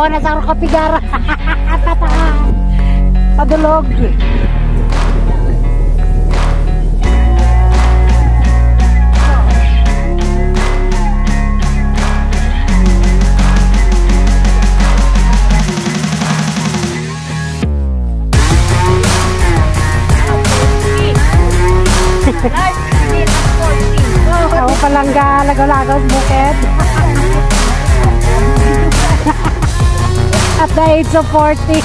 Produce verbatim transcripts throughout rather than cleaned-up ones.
na sa kapigara. Tataan. Padulog. Ako palang lagaw-lagaw bukid. At the age of forty.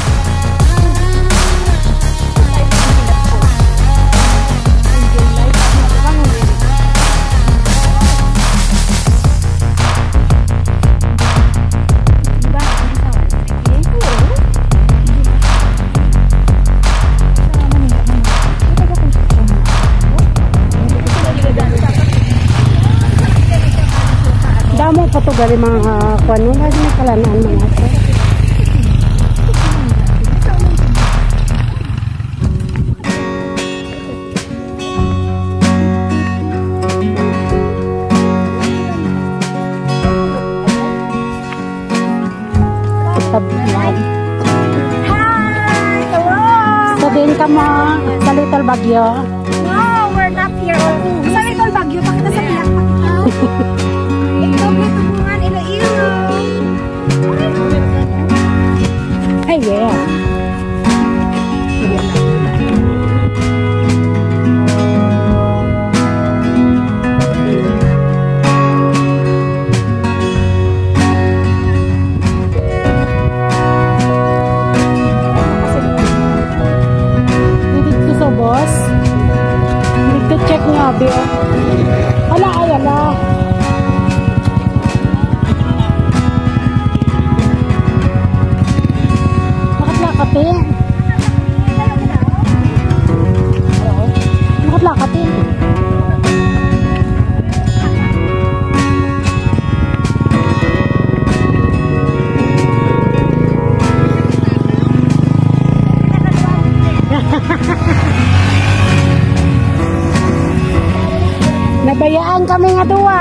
Damo pa to gali mga kuwan mo, may kalanaan mga ito. Hi! Hello! Sabihin ka mo sa Little Baguio. No, we're not here. Sa Little Baguio, pakita sa piyak, pakita. Igtuble, Tigbauan, Iloilo. Hey, yeah. Dito sa boss. Dito check nga, Bill. Ala, ay, ala. Lakatin. Bakit lakatin? Nabayaan kami nga duwa.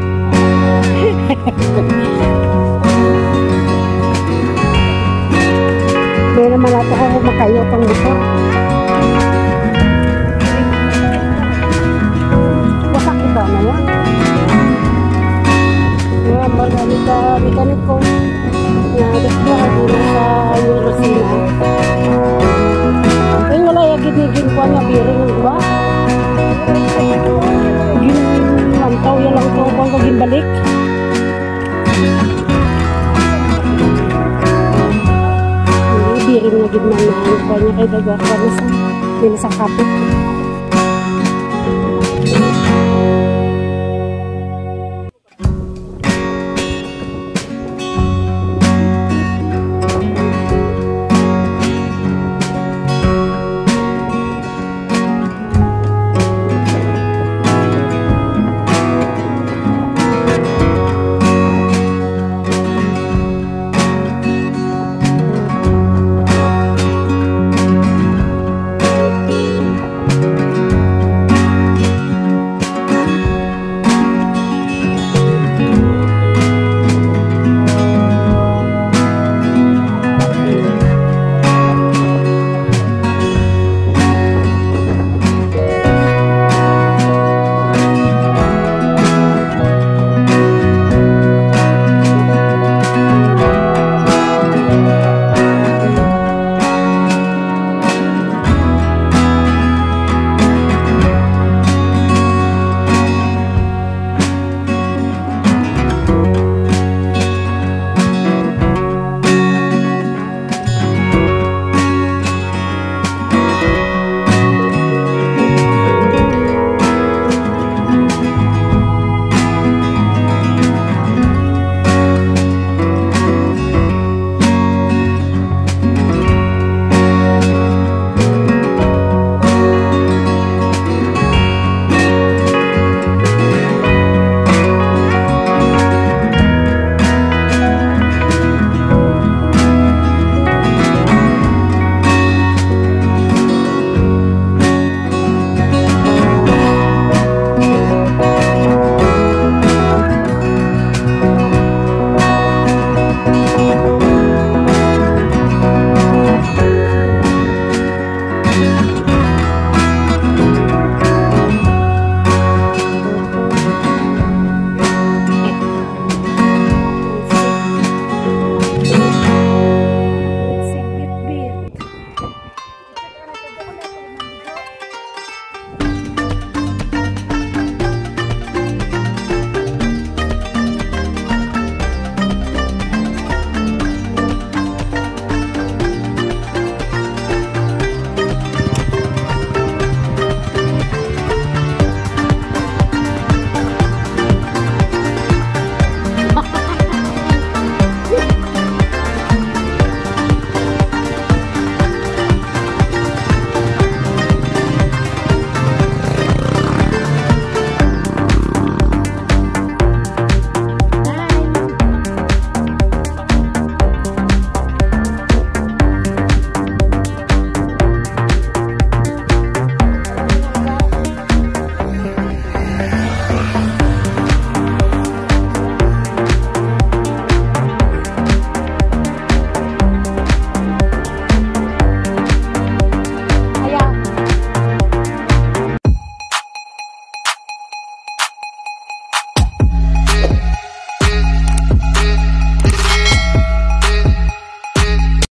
May naman nato ko makayo pang motor. Wasak ito na yan. Mga margarita mekaniko na destroy dito sa Eurosina. Ay wala yung ginigin ko nga biring ang ba? Ginantaw yan lang ito kung gimbalik. Biring na gid man na kanya kay daga ko sa kapit.